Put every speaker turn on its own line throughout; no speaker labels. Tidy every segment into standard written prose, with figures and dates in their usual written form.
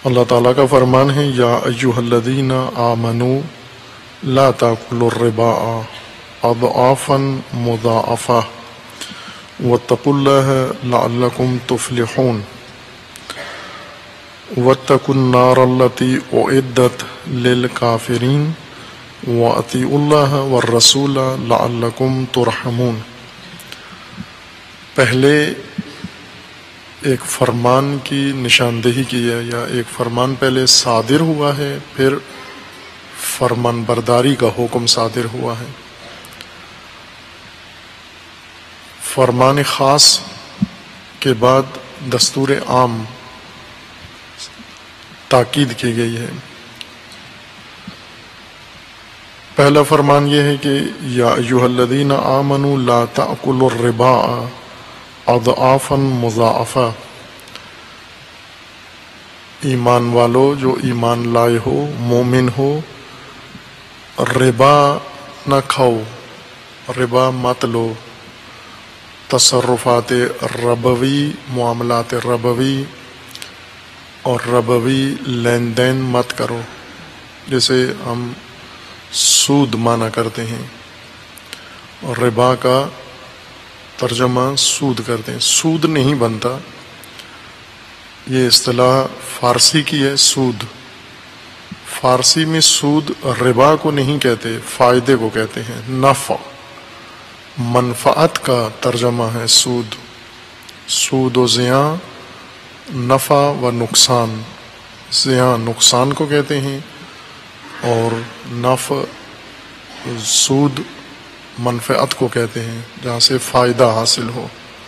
اللہ تعالیٰ کا فرمان ہے یا ایھا الذین آمنوا لا تاکلوا الربا اضعافا مضاعفہ واتقوا اللہ لعلکم تفلحون واتقوا النار التی اعدت للکافرین واطیعوا اللہ والرسول لعلکم ترحمون۔ پہلے ایک فرمان کی نشاندہی کی ہے، یا ایک فرمان پہلے صادر ہوا ہے، پھر فرمان برداری کا حکم صادر ہوا ہے۔ فرمان خاص کے بعد دستور عام تاکید کی گئی ہے۔ پہلا فرمان یہ ہے کہ یا ایھا الذین آمنوا لا تأکلوا الربا اضعافا مضاعفہ، ایمان والو جو ایمان لائے ہو، مومن ہو، ربا نہ کھاؤ، ربا مت لو، تصرفات ربوی، معاملات ربوی اور ربوی لین دین مت کرو، جسے ہم سود مانا کرتے ہیں، اور ربا کا ترجمہ سود کرتے ہیں۔ سود نہیں بنتا، یہ اصطلاح فارسی کی ہے، سود۔ فارسی میں سود ربا کو نہیں کہتے، فائدے کو کہتے ہیں، نفع، منفعت کا ترجمہ ہے سود۔ سود و زیاں، نفع و نقصان، زیاں نقصان کو کہتے ہیں، اور نفع سود منفعت کو کہتے ہیں، جہاں سے فائدہ حاصل ہو۔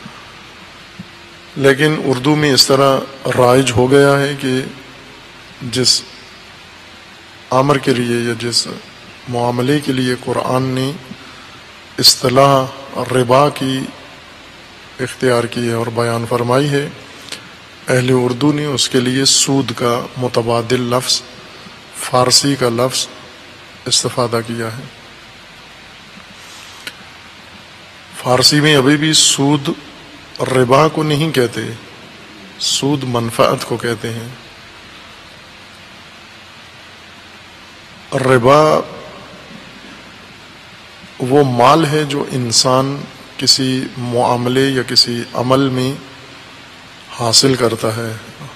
لیکن اردو میں اس طرح رائج ہو گیا ہے کہ جس امر کے لیے یا جس معاملے کے لیے قرآن نے اصطلاح ربا کی اختیار کی ہے اور بیان فرمائی ہے، اہل اردو نے اس کے لیے سود کا متبادل لفظ، فارسی کا لفظ استفادہ کیا ہے۔ فارسی میں ابھی بھی سود ربا کو نہیں کہتے، سود منفعت کو کہتے ہیں۔ ربا وہ مال ہے جو انسان کسی معاملے یا کسی عمل میں حاصل کرتا ہے،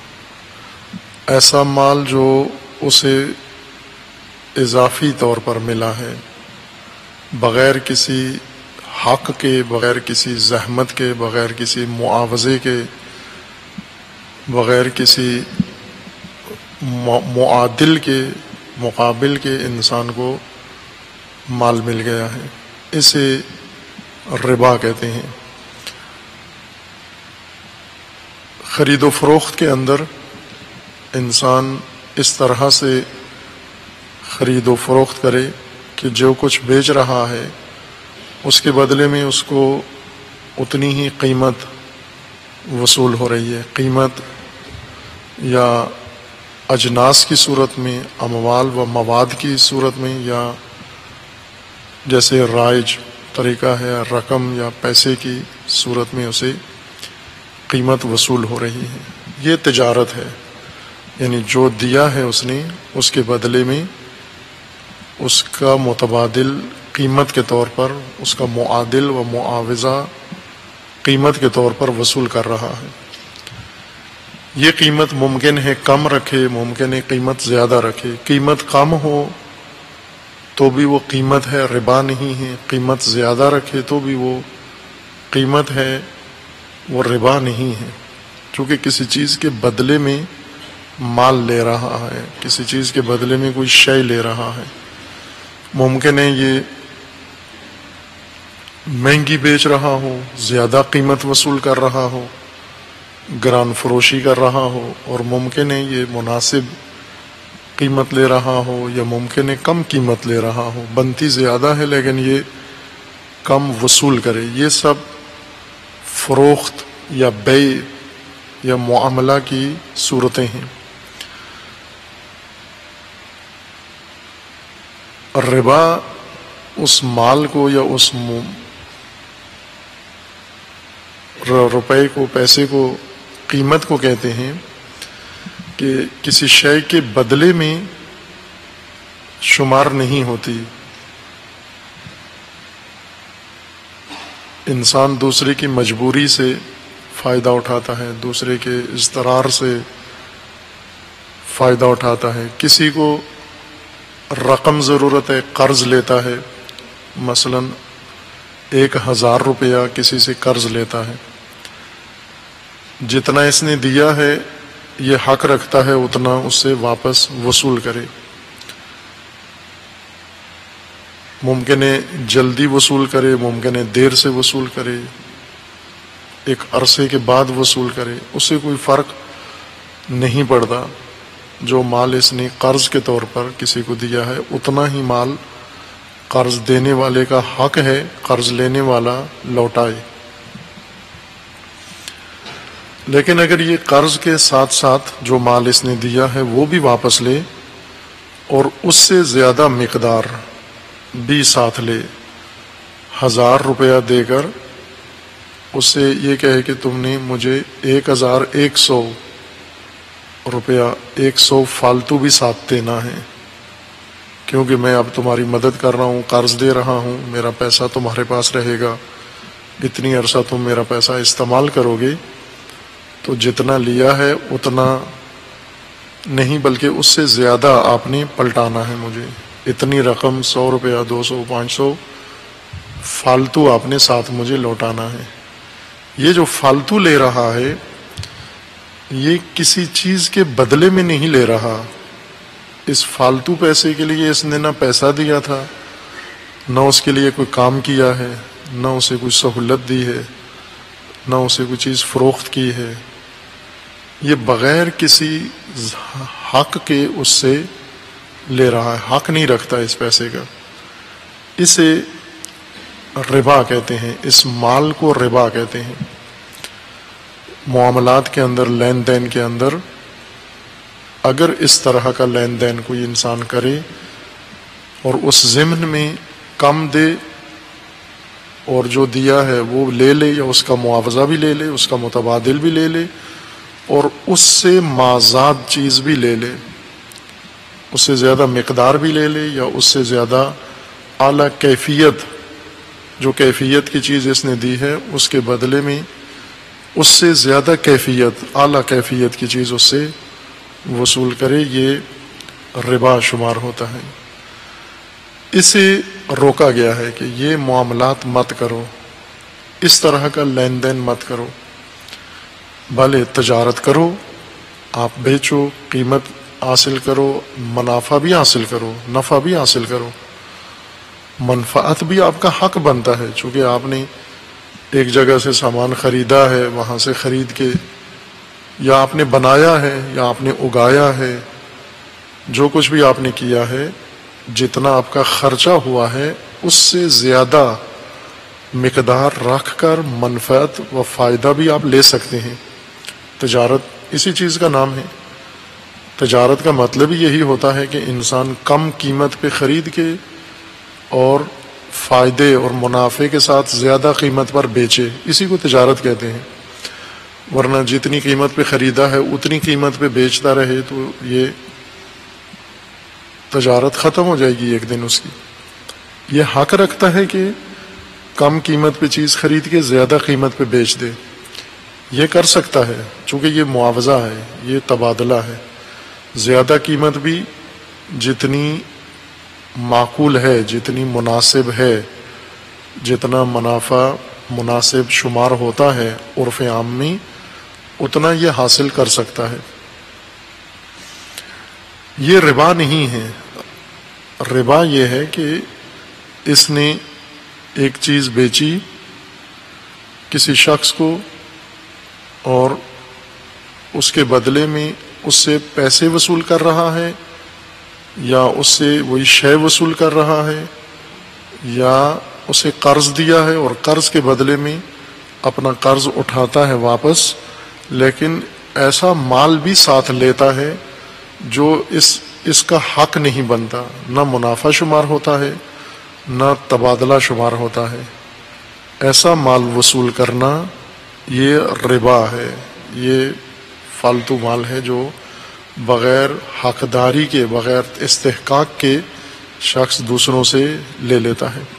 ایسا مال جو اسے اضافی طور پر ملا ہے، بغیر کسی حق کے، بغیر کسی زحمت کے، بغیر کسی معاوضے کے، بغیر کسی معادل کے، مقابل کے انسان کو مال مل گیا ہے، اسے ربا کہتے ہیں۔ خرید و فروخت کے اندر انسان اس طرح سے خرید و فروخت کرے کہ جو کچھ بیچ رہا ہے اس کے بدلے میں اس کو اتنی ہی قیمت وصول ہو رہی ہے، قیمت یا اجناس کی صورت میں، اموال و مواد کی صورت میں، یا جیسے رائج طریقہ ہے رقم یا پیسے کی صورت میں اسے قیمت وصول ہو رہی ہے۔ یہ تجارت ہے، یعنی جو دیا ہے اس نے، اس کے بدلے میں اس کا متبادل قیمت کے طور پر، اس کا معادل و معاوضہ قیمت کے طور پر وصول کر رہا ہے۔ یہ قیمت ممکن ہے کم رکھے، ممکن ہے قیمت زیادہ رکھے۔ قیمت کم ہو تو بھی وہ قیمت ہے، ربا نہیں ہے۔ قیمت زیادہ رکھے تو بھی وہ قیمت ہے، وہ ربا نہیں ہے، چونکہ کسی چیز کے بدلے میں مال لے رہا ہے، کسی چیز کے بدلے میں کوئی شے لے رہا ہے۔ ممکن ہے یہ مہنگی بیچ رہا ہو، زیادہ قیمت وصول کر رہا ہو، گران فروشی کر رہا ہو، اور ممکن ہے یہ مناسب قیمت لے رہا ہو، یا ممکن ہے کم قیمت لے رہا ہو، بنتی زیادہ ہے لیکن یہ کم وصول کرے۔ یہ سب فروخت یا بیع یا معاملہ کی صورتیں ہیں۔ ربا اس مال کو یا اس روپے کو، پیسے کو، قیمت کو کہتے ہیں کہ کسی شے کے بدلے میں شمار نہیں ہوتی. انسان دوسرے کی مجبوری سے فائدہ اٹھاتا ہے، دوسرے کے اضطرار سے فائدہ اٹھاتا ہے. کسی کو رقم ضرورت ہے، قرض لیتا ہے، مثلا 1000 روپیہ کسی سے قرض لیتا ہے. جتنا اس نے دیا ہے یہ حق رکھتا ہے اتنا اس سے واپس وصول کرے. ممکن ہے جلدی وصول کرے، ممکن ہے دیر سے وصول کرے، ایک عرصے کے بعد وصول کرے، اس سے کوئی فرق نہیں پڑتا. جو مال اس نے قرض کے طور پر کسی کو دیا ہے اتنا ہی مال قرض دینے والے کا حق ہے قرض لینے والا لوٹائے. لیکن اگر یہ قرض کے ساتھ ساتھ جو مال اس نے دیا ہے وہ بھی واپس لے اور اس سے زیادہ مقدار بھی ساتھ لے، 1000 روپیہ دے کر اس سے یہ کہے کہ تم نے مجھے 1100 روپیہ 100 فالتو بھی ساتھ دینا ہے کیونکہ میں اب تمہاری مدد کر رہا ہوں، قرض دے رہا ہوں، میرا پیسہ تمہارے پاس رہے گا، اتنی عرصہ تم میرا پیسہ استعمال کرو گے، تو جتنا لیا ہے اتنا نہیں بلکہ اس سے زیادہ آپ نے پلٹانا ہے. مجھے اتنی رقم 100 روپیہ 200 500 فالتو آپ نے ساتھ مجھے لوٹانا ہے. یہ جو فالتو لے رہا ہے یہ کسی چیز کے بدلے میں نہیں لے رہا. اس فالتو پیسے کے لیے اس نے نہ پیسہ دیا تھا، نہ اس کے لیے کوئی کام کیا ہے، نہ اسے کوئی سہولت دی ہے، نہ اسے کوئی چیز فروخت کی ہے. یہ بغیر کسی حق کے اس سے لے رہا ہے، حق نہیں رکھتا اس پیسے کا. اسے ربا کہتے ہیں، اس مال کو ربا کہتے ہیں. معاملات کے اندر، لین دین کے اندر اگر اس طرح کا لین دین کوئی انسان کرے اور اس ضمن میں کم دے اور جو دیا ہے وہ لے لے یا اس کا معاوضہ بھی لے لے، اس کا متبادل بھی لے لے اور اس سے مازاد چیز بھی لے لے، اس سے زیادہ مقدار بھی لے لے یا اس سے زیادہ اعلیٰ کیفیت، جو کیفیت کی چیز اس نے دی ہے اس کے بدلے میں اس سے زیادہ کیفیت، اعلیٰ کیفیت کی چیز اس سے وصول کرے، یہ ربا شمار ہوتا ہے. اسے روکا گیا ہے کہ یہ معاملات مت کرو، اس طرح کا لین دین مت کرو. بھلے تجارت کرو، آپ بیچو، قیمت حاصل کرو، منافع بھی حاصل کرو، نفع بھی حاصل کرو، منفعت بھی آپ کا حق بنتا ہے. چونکہ آپ نے ایک جگہ سے سامان خریدا ہے، وہاں سے خرید کے یا آپ نے بنایا ہے یا آپ نے اگایا ہے، جو کچھ بھی آپ نے کیا ہے، جتنا آپ کا خرچہ ہوا ہے اس سے زیادہ مقدار رکھ کر منفعت و فائدہ بھی آپ لے سکتے ہیں. تجارت اسی چیز کا نام ہے. تجارت کا مطلب ہی یہی ہوتا ہے کہ انسان کم قیمت پہ خرید کے اور فائدے اور منافع کے ساتھ زیادہ قیمت پر بیچے، اسی کو تجارت کہتے ہیں. ورنہ جتنی قیمت پہ خریدا ہے اتنی قیمت پہ بیچتا رہے تو یہ تجارت ختم ہو جائے گی ایک دن اس کی. یہ حق رکھتا ہے کہ کم قیمت پہ چیز خرید کے زیادہ قیمت پہ بیچ دے، یہ کر سکتا ہے چونکہ یہ معاوضہ ہے، یہ تبادلہ ہے. زیادہ قیمت بھی جتنی معقول ہے، جتنی مناسب ہے، جتنا منافع مناسب شمار ہوتا ہے عرف عام میں، اتنا یہ حاصل کر سکتا ہے. یہ ربا نہیں ہے. ربا یہ ہے کہ اس نے ایک چیز بیچی کسی شخص کو اور اس کے بدلے میں اس سے پیسے وصول کر رہا ہے، یا اس سے وہی شے وصول کر رہا ہے، یا اسے قرض دیا ہے اور قرض کے بدلے میں اپنا قرض اٹھاتا ہے واپس، لیکن ایسا مال بھی ساتھ لیتا ہے جو اس کا حق نہیں بنتا، نہ منافع شمار ہوتا ہے نہ تبادلہ شمار ہوتا ہے. ایسا مال وصول کرنا یہ ربا ہے، یہ فالتو مال ہے جو بغیر حقداری کے، بغیر استحقاق کے شخص دوسروں سے لے لیتا ہے۔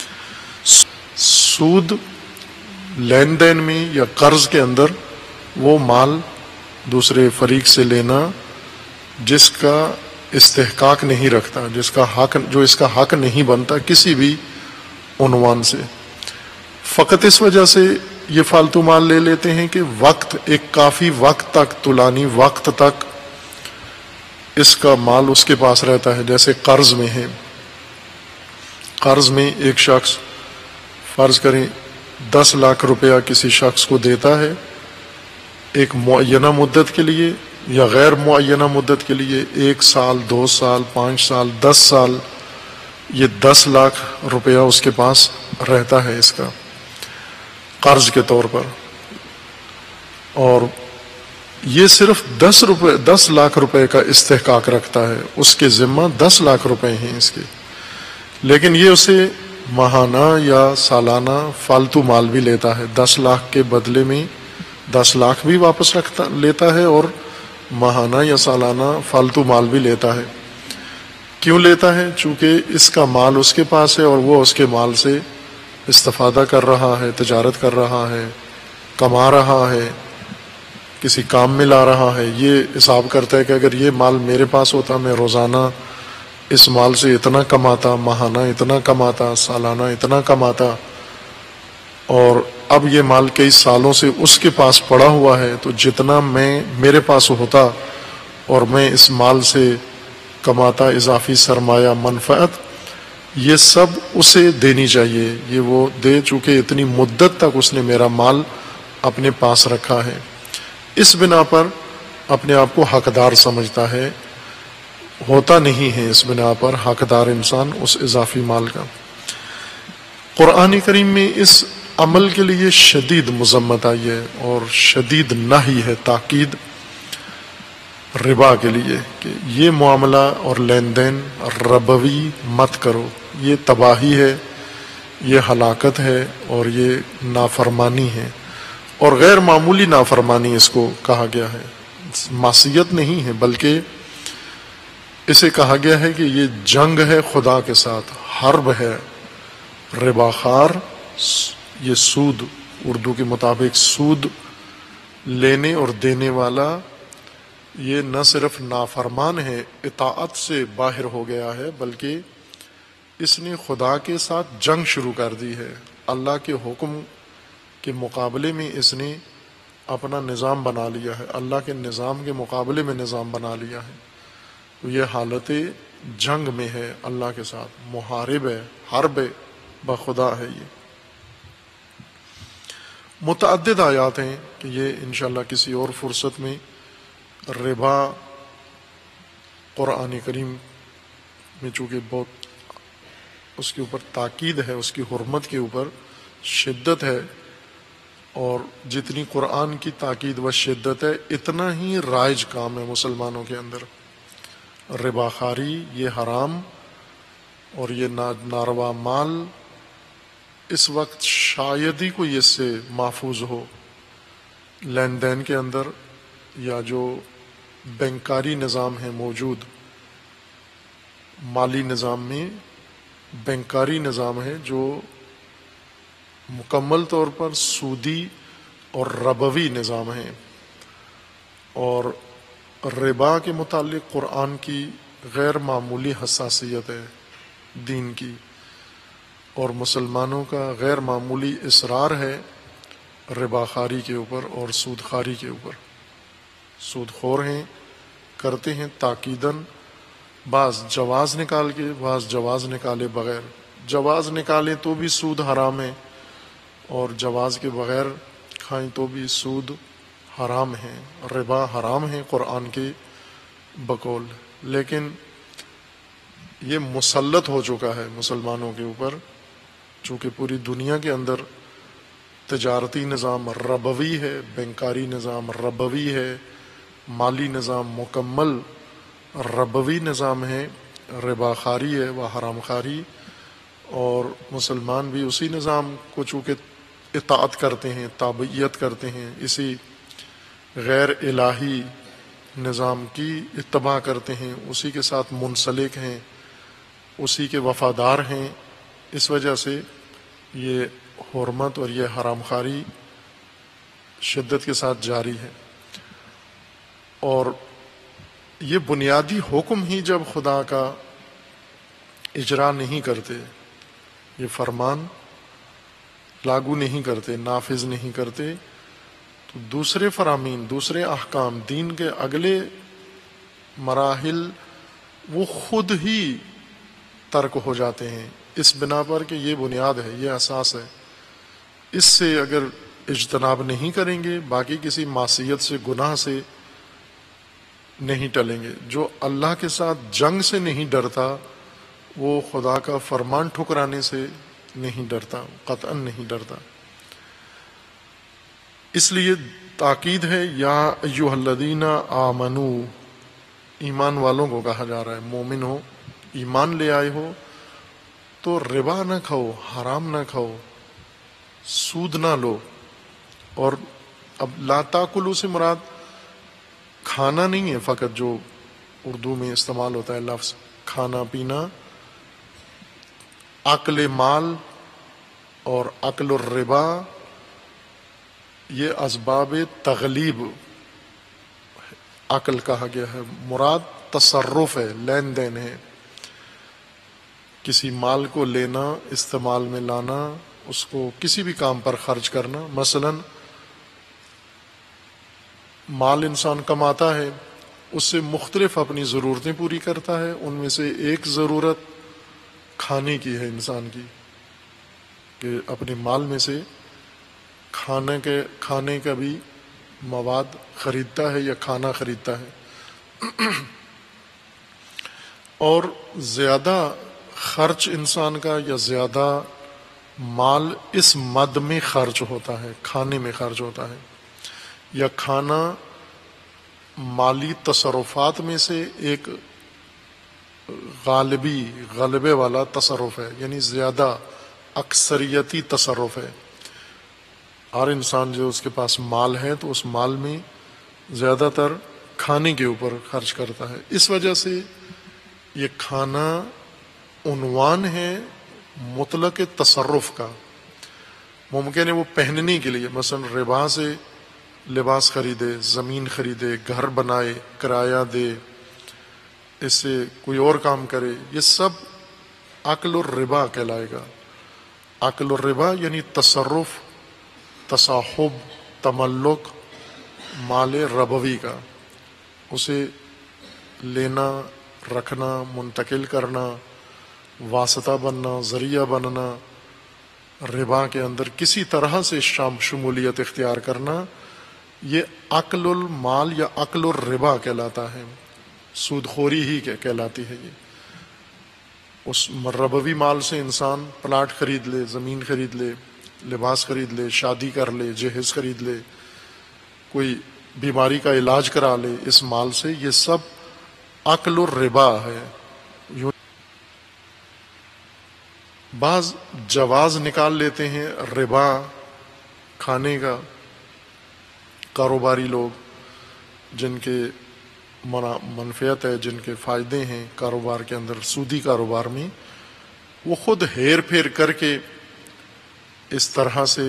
سود لین دین میں یا قرض کے اندر وہ مال دوسرے فریق سے لینا جس کا استحقاق نہیں رکھتا، جس کا حق، جو اس کا حق نہیں بنتا کسی بھی عنوان سے، فقط اس وجہ سے یہ فالتو مال لے لیتے ہیں کہ وقت، ایک کافی وقت تک، طولانی وقت تک اس کا مال اس کے پاس رہتا ہے۔ جیسے قرض میں ہے، قرض میں ایک شخص فرض کریں 10 لاکھ روپیہ کسی شخص کو دیتا ہے ایک معینہ مدت کے لیے یا غیر معینہ مدت کے لیے، 1 سال، 2 سال، 5 سال، 10 سال، یہ 10 لاکھ روپیہ اس کے پاس رہتا ہے اس کا قرض کے طور پر، اور یہ صرف 10 لاکھ روپے کا استحقاق رکھتا ہے، اس کے ذمہ 10 لاکھ روپے ہیں اس کے، لیکن یہ اسے ماہانہ یا سالانہ فالتو مال بھی لیتا ہے، 10 لاکھ کے بدلے میں 10 لاکھ بھی واپس لیتا ہے اور ماہانہ یا سالانہ فالتو مال بھی لیتا ہے۔ کیوں لیتا ہے؟ چونکہ اس کا مال اس کے پاس ہے اور وہ اس کے مال سے استفادہ کر رہا ہے، تجارت کر رہا ہے، کما رہا ہے، کسی کام میں لا رہا ہے۔ یہ حساب کرتا ہے کہ اگر یہ مال میرے پاس ہوتا، میں روزانہ اس مال سے اتنا کماتا، ماہانہ اتنا کماتا، سالانہ اتنا کماتا، اور اب یہ مال کئی سالوں سے اس کے پاس پڑا ہوا ہے، تو جتنا میرے پاس ہوتا اور میں اس مال سے کماتا اضافی سرمایہ، منفعت، یہ سب اسے دینی چاہیے، یہ وہ دے، چونکہ اتنی مدت تک اس نے میرا مال اپنے پاس رکھا ہے۔ اس بنا پر اپنے آپ کو حقدار سمجھتا ہے، ہوتا نہیں ہے اس بنا پر حقدار انسان اس اضافی مال کا۔ قرآن کریم میں اس عمل کے لیے شدید مذمت آئی ہے اور شدید نہی ہے، تاکید ربا کے لیے کہ یہ معاملہ اور لین دین ربوی مت کرو، یہ تباہی ہے، یہ ہلاکت ہے اور یہ نافرمانی ہے، اور غیر معمولی نافرمانی اس کو کہا گیا ہے، معصیت نہیں ہے بلکہ اسے کہا گیا ہے کہ یہ جنگ ہے خدا کے ساتھ، حرب ہے۔ ربا خار، یہ سود، اردو کے مطابق سود لینے اور دینے والا، یہ نہ صرف نافرمان ہے، اطاعت سے باہر ہو گیا ہے، بلکہ اس نے خدا کے ساتھ جنگ شروع کر دی ہے۔ اللہ کے حکم کے مقابلے میں اس نے اپنا نظام بنا لیا ہے، اللہ کے نظام کے مقابلے میں نظام بنا لیا ہے، تو یہ حالت جنگ میں ہے، اللہ کے ساتھ محارب ہے، حرب بخدا ہے۔ یہ متعدد آیات ہیں کہ یہ انشاءاللہ کسی اور فرصت میں ربا قرآن کریم میں چونکہ بہت اس کے اوپر تاکید ہے، اس کی حرمت کے اوپر شدت ہے، اور جتنی قرآن کی تاکید و شدت ہے اتنا ہی رائج کام ہے مسلمانوں کے اندر۔ ربا خواری، یہ حرام اور یہ ناروا مال اس وقت شاید ہی کوئی اس سے محفوظ ہو۔ لین دین کے اندر یا جو بینکاری نظام ہے موجود، مالی نظام میں بینکاری نظام ہے جو مکمل طور پر سودی اور ربوی نظام ہے، اور ربا کے متعلق قرآن کی غیر معمولی حساسیت ہے دین کی، اور مسلمانوں کا غیر معمولی اصرار ہے ربا خواری کے اوپر اور سود خواری کے اوپر۔ سود خور ہیں، کرتے ہیں تاکیداً، بعض جواز نکال کے، بعض جواز نکالے بغیر، جواز نکالیں تو بھی سود حرام ہے، اور جواز کے بغیر کھائیں تو بھی سود حرام ہے، ربا حرام ہے قرآن کے بقول، لیکن یہ مسلط ہو چکا ہے مسلمانوں کے اوپر، چونکہ پوری دنیا کے اندر تجارتی نظام ربوی ہے، بینکاری نظام ربوی ہے، مالی نظام مکمل ربوی نظام ہے، ربا خواری ہے و حرام خواری، اور مسلمان بھی اسی نظام کو چونکہ اطاعت کرتے ہیں، تابعیت کرتے ہیں، اسی غیر الہی نظام کی اتباع کرتے ہیں، اسی کے ساتھ منسلک ہیں، اسی کے وفادار ہیں، اس وجہ سے یہ حرمت اور یہ حرام خواری شدت کے ساتھ جاری ہے۔ اور یہ بنیادی حکم ہی جب خدا کا اجرا نہیں کرتے، یہ فرمان لاگو نہیں کرتے، نافذ نہیں کرتے، تو دوسرے فرامین، دوسرے احکام، دین کے اگلے مراحل وہ خود ہی ترک ہو جاتے ہیں، اس بنا پر کہ یہ بنیاد ہے، یہ اساس ہے۔ اس سے اگر اجتناب نہیں کریں گے، باقی کسی معصیت سے، گناہ سے نہیں ٹلیں گے۔ جو اللہ کے ساتھ جنگ سے نہیں ڈرتا، وہ خدا کا فرمان ٹھکرانے سے نہیں ڈرتا، قطعاً نہیں ڈرتا۔ اس لیے تاکید ہے، یا ایھا الذین آمنو، ایمان والوں کو کہا جا رہا ہے، مومن ہو، ایمان لے آئے ہو تو ربا نہ کھاؤ، حرام نہ کھاؤ، سود نہ لو۔ اور اب لا تاکلوا سے مراد کھانا نہیں ہے فقط، جو اردو میں استعمال ہوتا ہے لفظ کھانا پینا، اکل مال اور اکل الربا یہ اسباب تغلیب عقل کہا گیا ہے۔ مراد تصرف ہے، لین دین ہے، کسی مال کو لینا، استعمال میں لانا، اس کو کسی بھی کام پر خرچ کرنا۔ مثلا مال انسان کماتا ہے، اس سے مختلف اپنی ضرورتیں پوری کرتا ہے، ان میں سے ایک ضرورت کھانے کی ہے انسان کی، کہ اپنے مال میں سے کھانے کا بھی مواد خریدتا ہے یا کھانا خریدتا ہے۔ اور زیادہ خرچ انسان کا یا زیادہ مال اس مد میں خرچ ہوتا ہے، کھانے میں خرچ ہوتا ہے، یا کھانا مالی تصرفات میں سے ایک غلبے والا تصرف ہے، یعنی زیادہ اکثریتی تصرف ہے۔ ہر انسان جو اس کے پاس مال ہے تو اس مال میں زیادہ تر کھانے کے اوپر خرچ کرتا ہے۔ اس وجہ سے یہ کھانا عنوان ہے مطلق تصرف کا۔ ممکن ہے وہ پہننے کے لیے، مثلا ربا سے لباس خریدے، زمین خریدے، گھر بنائے، کرایہ دے، اس سے کوئی اور کام کرے، یہ سب اکل الربا کہلائے گا۔ اکل الربا یعنی تصرف، تصاحب، تملک مال ربوی کا، اسے لینا، رکھنا، منتقل کرنا، واسطہ بننا، ذریعہ بننا، ربا کے اندر کسی طرح سے شمولیت اختیار کرنا، یہ عقل المال یا عقل الربا کہلاتا ہے، سود خوری ہی کہلاتی ہے۔ یہ اس ربوی مال سے انسان پلاٹ خرید لے، زمین خرید لے، لباس خرید لے، شادی کر لے، جہیز خرید لے، کوئی بیماری کا علاج کرا لے اس مال سے، یہ سب عقل الربا ہے۔ بعض جواز نکال لیتے ہیں ربا کھانے کا، کاروباری لوگ جن کے منفعت ہے، جن کے فائدے ہیں کاروبار کے اندر، سودی کاروبار میں، وہ خود ہیر پھیر کر کے اس طرح سے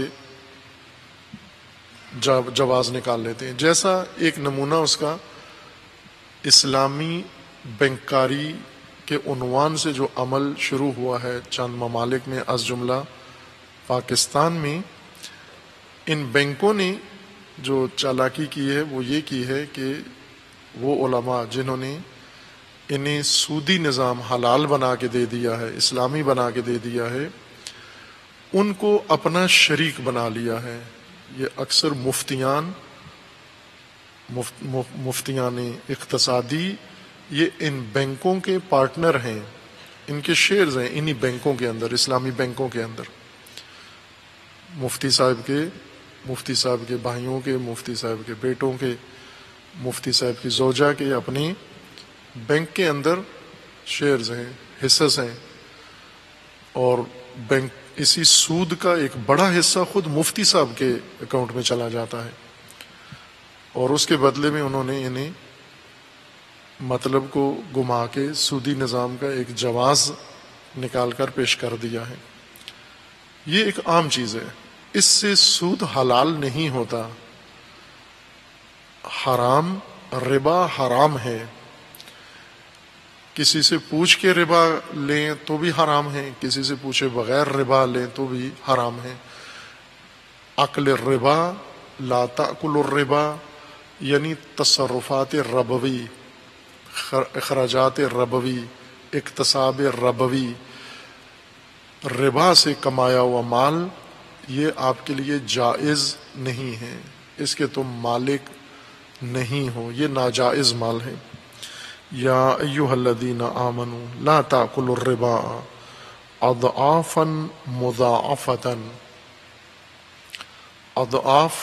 جواز نکال لیتے ہیں۔ جیسا ایک نمونہ اس کا اسلامی بینکاری کے عنوان سے جو عمل شروع ہوا ہے چند ممالک میں، از جملہ پاکستان میں، ان بینکوں نے جو چالاکی کی ہے وہ یہ کی ہے کہ وہ علماء جنہوں نے انہیں سودی نظام حلال بنا کے دے دیا ہے، اسلامی بنا کے دے دیا ہے، ان کو اپنا شریک بنا لیا ہے۔ یہ اکثر مفتیان اقتصادی یہ ان بینکوں کے پارٹنر ہیں، ان کے شیئرز ہیں انہی بینکوں کے اندر، اسلامی بینکوں کے اندر، مفتی صاحب کے بھائیوں کے، مفتی صاحب کے بیٹوں کے، مفتی صاحب کی زوجہ کے اپنے بینک کے اندر شیئرز ہیں، حصص ہیں، اور بینک اسی سود کا ایک بڑا حصہ خود مفتی صاحب کے اکاؤنٹ میں چلا جاتا ہے، اور اس کے بدلے میں انہوں نے انہیں مطلب کو گما کے سودی نظام کا ایک جواز نکال کر پیش کر دیا ہے۔ یہ ایک عام چیز ہے، اس سے سود حلال نہیں ہوتا، حرام، ربا حرام ہے۔ کسی سے پوچھ کے ربا لیں تو بھی حرام ہے، کسی سے پوچھے بغیر ربا لیں تو بھی حرام ہے۔ اکل الربا لا تأکل الربا یعنی تصرفات ربوی، اخراجات ربوی، اکتساب ربوی، ربا سے کمایا ہوا مال یہ آپ کے لیے جائز نہیں ہے، اس کے تم مالک نہیں ہو، یہ ناجائز مال ہے۔ یا ایھا الذین آمنوا لا تأکلوا الربا اضعافا مضاعفۃ، اضعاف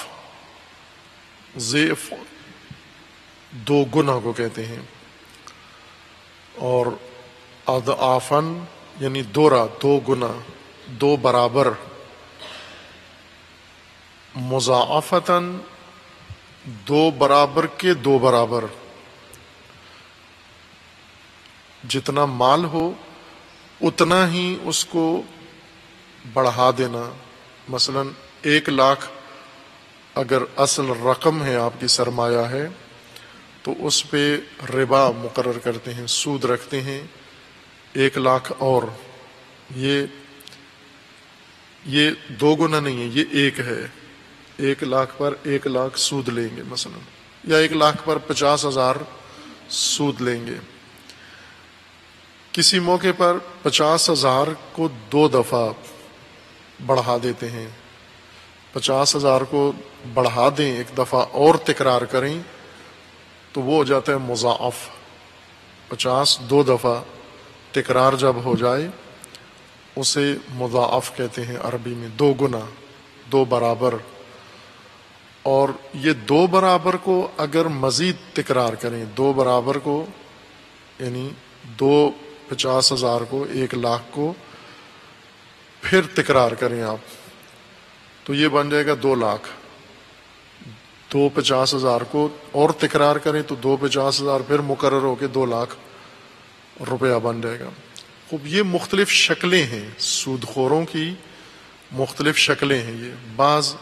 ضعف دو گنا کو کہتے ہیں، اور اضعافاً یعنی دورہ، دو گنا، دو برابر، مضاعفتاً دو برابر کے دو برابر، جتنا مال ہو اتنا ہی اس کو بڑھا دینا۔ مثلا 1,00,000 اگر اصل رقم ہے، آپ کی سرمایہ ہے، تو اس پہ ربا مقرر کرتے ہیں، سود رکھتے ہیں 1,00,000 اور یہ دو گنا نہیں ہے، یہ ایک ہے۔ 1,00,000 پر 1,00,000 سود لیں گے مثلا، یا 1,00,000 پر 50,000 سود لیں گے۔ کسی موقع پر 50,000 کو 2 دفعہ بڑھا دیتے ہیں، 50,000 کو بڑھا دیں، ایک دفعہ اور تکرار کریں تو وہ ہو جاتا ہے مضاعف۔ 50 2 دفعہ تکرار جب ہو جائے اسے مضاعف کہتے ہیں عربی میں، 2 گنا، 2 برابر۔ اور یہ 2 برابر کو اگر مزید تکرار کریں، 2 برابر کو یعنی 50,000 کو 1,00,000 کو پھر تکرار کریں آپ، تو یہ بن جائے گا 2,00,000۔ 2 50,000 کو اور تکرار کریں تو 2 50,000 پھر مقرر ہو کے 2,00,000 روپیہ بن جائے گا۔ خوب، یہ مختلف شکلیں ہیں، سود خوروں کی مختلف شکلیں ہیں۔ یہ بعض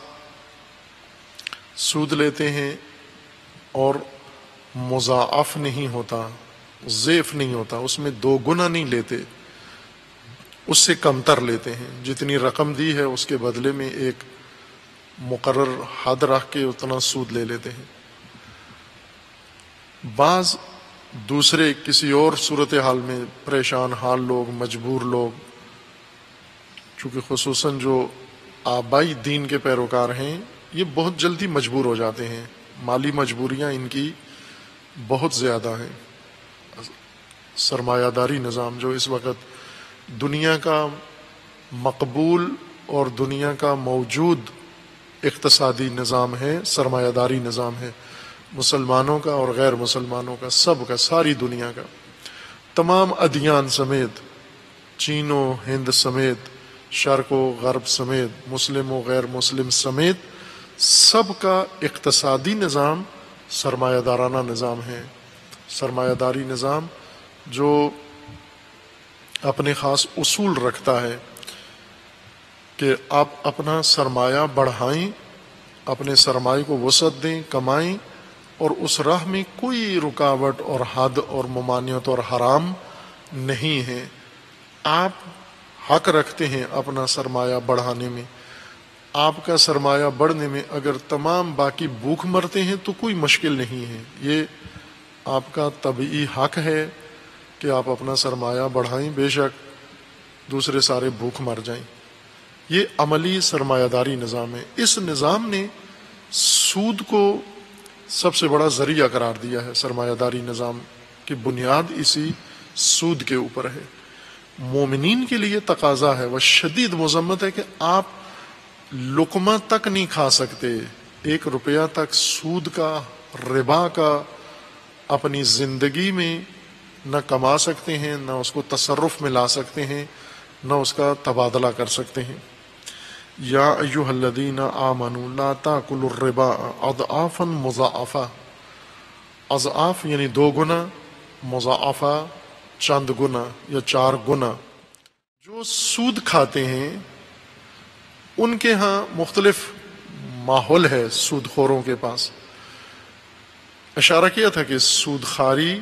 سود لیتے ہیں اور مضاعف نہیں ہوتا، ضعف نہیں ہوتا، اس میں 2 گنا نہیں لیتے، اس سے کمتر لیتے ہیں، جتنی رقم دی ہے اس کے بدلے میں ایک مقرر حد رکھ کے اتنا سود لے لیتے ہیں۔ بعض دوسرے کسی اور صورتحال میں پریشان حال لوگ، مجبور لوگ، چونکہ خصوصاً جو آبائی دین کے پیروکار ہیں یہ بہت جلدی مجبور ہو جاتے ہیں، مالی مجبوریاں ان کی بہت زیادہ ہیں۔ سرمایہ داری نظام جو اس وقت دنیا کا مقبول اور دنیا کا موجود اقتصادی نظام ہے، سرمایہ داری نظام ہے، مسلمانوں کا اور غیر مسلمانوں کا، سب کا، ساری دنیا کا، تمام ادیان سمیت، چین و ہند سمیت، شرق و غرب سمیت، مسلم و غیر مسلم سمیت، سب کا اقتصادی نظام سرمایہ دارانہ نظام ہے۔ سرمایہ داری نظام جو اپنے خاص اصول رکھتا ہے کہ آپ اپنا سرمایہ بڑھائیں، اپنے سرمایہ کو وسعت دیں، کمائیں، اور اس راہ میں کوئی رکاوٹ اور حد اور ممانعت اور حرام نہیں ہے۔ آپ حق رکھتے ہیں اپنا سرمایہ بڑھانے میں، آپ کا سرمایہ بڑھنے میں اگر تمام باقی بھوک مرتے ہیں تو کوئی مشکل نہیں ہے، یہ آپ کا طبعی حق ہے کہ آپ اپنا سرمایہ بڑھائیں، بے شک دوسرے سارے بھوک مر جائیں۔ یہ عملی سرمایہ داری نظام ہے۔ اس نظام نے سود کو سب سے بڑا ذریعہ قرار دیا ہے۔ سرمایہ داری نظام کی بنیاد اسی سود کے اوپر ہے۔ مومنین کے لیے تقاضا ہے، وہ شدید مذمت ہے کہ آپ لقمہ تک نہیں کھا سکتے، 1 روپیہ تک سود کا، ربا کا اپنی زندگی میں نہ کما سکتے ہیں، نہ اس کو تصرف میں لا سکتے ہیں، نہ اس کا تبادلہ کر سکتے ہیں۔ یا ایھا الذین آمنوا لا تاکلوا الربا اضعافا مضاعفہ، اضعاف یعنی 2 گنا، مضاعفہ چند گنا یا 4 گنا. جو سود کھاتے ہیں ان کے ہاں مختلف ماحول ہے سود خوروں کے پاس. اشارہ کیا تھا کہ سود خواری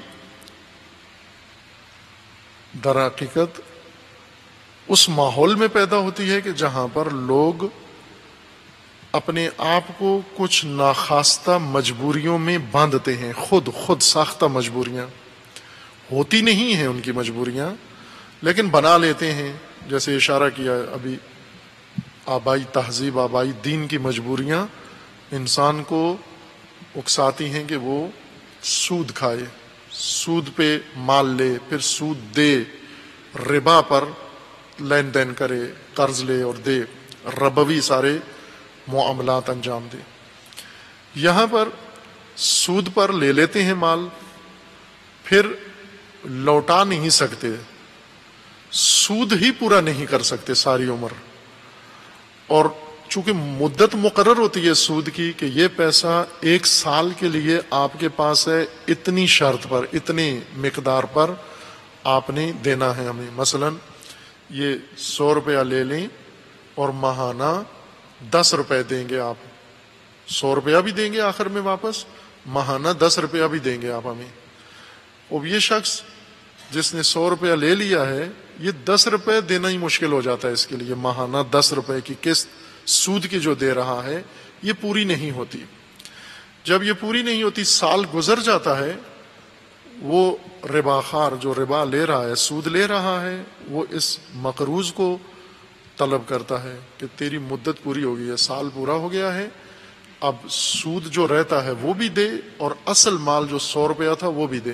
در حقیقت اس ماحول میں پیدا ہوتی ہے کہ جہاں پر لوگ اپنے آپ کو کچھ ناخواستہ مجبوریوں میں باندھتے ہیں. خود ساختہ مجبوریاں ہوتی نہیں ہیں ان کی مجبوریاں، لیکن بنا لیتے ہیں. جیسے اشارہ کیا ابھی، آبائی تہذیب، آبائی دین کی مجبوریاں انسان کو اکساتی ہیں کہ وہ سود کھائے، سود پہ مال لے، پھر سود دے، ربا پر لین دین کرے، قرض لے اور دے، ربوی سارے معاملات انجام دے. یہاں پر سود پر لے لیتے ہیں مال، پھر لوٹا نہیں سکتے، سود ہی پورا نہیں کر سکتے ساری عمر. اور چونکہ مدت مقرر ہوتی ہے سود کی کہ یہ پیسہ 1 سال کے لیے آپ کے پاس ہے، اتنی شرط پر، اتنی مقدار پر آپ نے دینا ہے ہمیں. مثلا یہ 100 روپیہ لے لیں اور ماہانہ 10 روپے دیں گے آپ. 100 روپیہ بھی دیں گے آخر میں واپس، ماہانہ 10 روپیہ بھی دیں گے آپ ہمیں. اب یہ شخص جس نے 100 روپیہ لے لیا ہے، یہ 10 روپے دینا ہی مشکل ہو جاتا ہے اس کے لیے. ماہانہ 10 روپے کی قسط سود کی جو دے رہا ہے یہ پوری نہیں ہوتی. جب یہ پوری نہیں ہوتی، سال گزر جاتا ہے، وہ ربا خوار جو ربا لے رہا ہے، سود لے رہا ہے، وہ اس مقروض کو طلب کرتا ہے کہ تیری مدت پوری ہو گئی ہے، سال پورا ہو گیا ہے، اب سود جو رہتا ہے وہ بھی دے اور اصل مال جو 100 روپیہ تھا وہ بھی دے.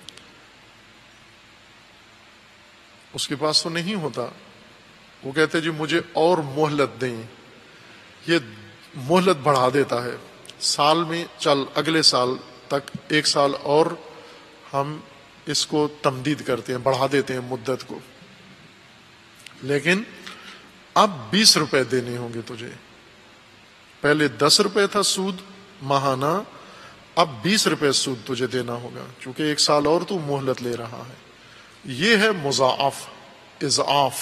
اس کے پاس تو نہیں ہوتا. وہ کہتے جی مجھے اور مہلت دیں. یہ مہلت بڑھا دیتا ہے، سال میں چل اگلے سال تک 1 سال اور ہم اس کو تمدید کرتے ہیں، بڑھا دیتے ہیں مدت کو. لیکن اب 20 روپے دینے ہوں گے تجھے. پہلے 10 روپے تھا سود ماہانہ، اب 20 روپے سود تجھے دینا ہوگا، چونکہ 1 سال اور تو مہلت لے رہا ہے. یہ ہے مضاعف، اضعاف.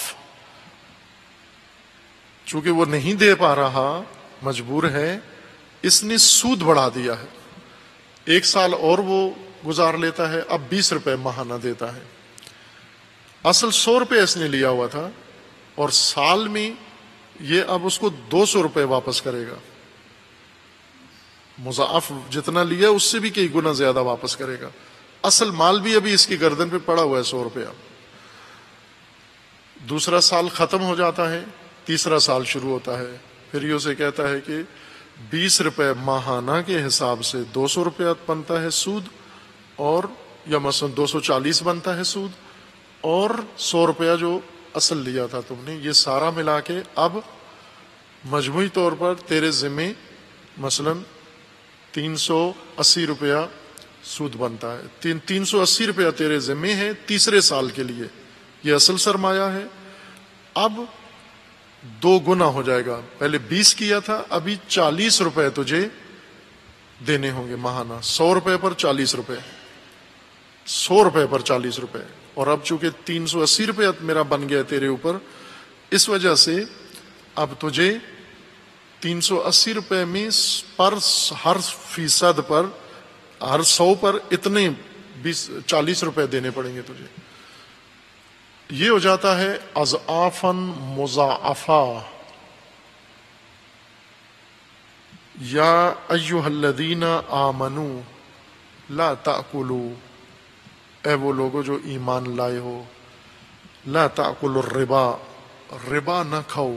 چونکہ وہ نہیں دے پا رہا، مجبور ہے، اس نے سود بڑھا دیا ہے. 1 سال اور وہ گزار لیتا ہے، اب 20 روپے ماہانہ دیتا ہے. اصل 100 روپے اس نے لیا ہوا تھا اور سال میں یہ اب اس کو 200 روپے واپس کرے گا. مضاعف جتنا لیا اس سے بھی کئی گنا زیادہ واپس کرے گا. اصل مال بھی ابھی اس کی گردن پہ پڑا ہوا ہے 100 روپیہ. دوسرا سال ختم ہو جاتا ہے، تیسرا سال شروع ہوتا ہے، پھر یہ اسے کہتا ہے کہ 20 روپے ماہانہ کے حساب سے 200 روپیہ بنتا ہے سود، اور یا مثلا 240 بنتا ہے سود، اور 100 روپیہ جو اصل لیا تھا تم نے، یہ سارا ملا کے اب مجموعی طور پر تیرے ذمے مثلا 380 روپیہ سود بنتا ہے. 380 روپیہ تیرے ذمے ہے تیسرے سال کے لیے. یہ اصل سرمایہ ہے. اب 2 گنا ہو جائے گا. پہلے 20 کیا تھا، ابھی 40 روپے تجھے دینے ہوں گے ماہانہ. 100 روپے پر 40 روپے، 100 روپے پر 40 روپے. اور اب چونکہ 380 روپے میرا بن گیا تیرے اوپر، اس وجہ سے اب تجھے 380 روپے میں پر ہر فیصد پر، ہر 100 پر اتنے 40 روپے دینے پڑیں گے تجھے. یہ ہو جاتا ہے اضعافاً مضاعفہ. یا ایھا الذین آمنوا لا تأکلوا، اے وہ لوگوں جو ایمان لائے ہو، لا تأکلوا الربا، ربا نہ کھاؤ،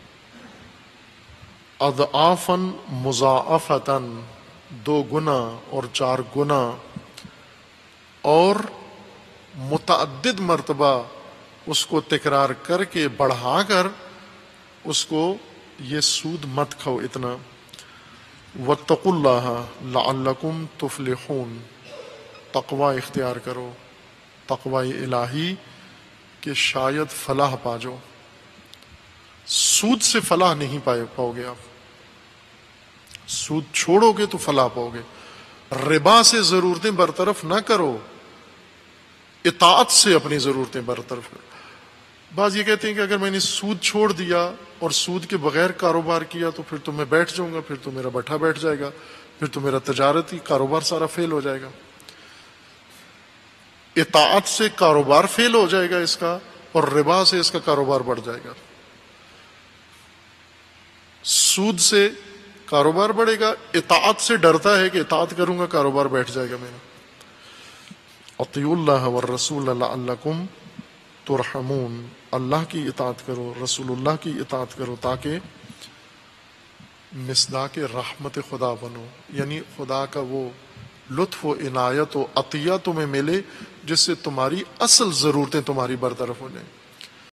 اضعافاً مضاعفتاً، 2 گنا اور 4 گنا، اور متعدد مرتبہ اس کو تکرار کر کے بڑھا کر اس کو یہ سود مت کھاؤ اتنا. واتقوا اللہ لعلکم تفلحون، تقوی اختیار کرو، تقوی الہی، کہ شاید فلاح پا جاؤ. سود سے فلاح نہیں پاؤ گے آپ. سود چھوڑو گے تو فلاح پاؤ گے. ربا سے ضرورتیں برطرف نہ کرو، اطاعت سے اپنی ضرورتیں برطرف کرو. بعض یہ کہتے ہیں کہ اگر میں نے سود چھوڑ دیا اور سود کے بغیر کاروبار کیا تو پھر تو میں بیٹھ جاؤں گا، پھر تو میرا بٹھا بیٹھ جائے گا، پھر تو میرا تجارتی کاروبار سارا فیل ہو جائے گا. اطاعت سے کاروبار فیل ہو جائے گا اس کا، اور ربا سے اس کا کاروبار بڑھ جائے گا. سود سے کاروبار بڑھے گا، اطاعت سے ڈرتا ہے کہ اطاعت کروں گا کاروبار بیٹھ جائے گا میرا. اطیعوا اللہ والرسول لعلکم ترحمون، اللہ کی اطاعت کرو، رسول اللہ کی اطاعت کرو تاکہ مصداق رحمت خدا بنو، یعنی خدا کا وہ لطف و عنایت و عطیہ تمہیں ملے جس سے تمہاری اصل ضرورتیں تمہاری برطرف ہو جائیں.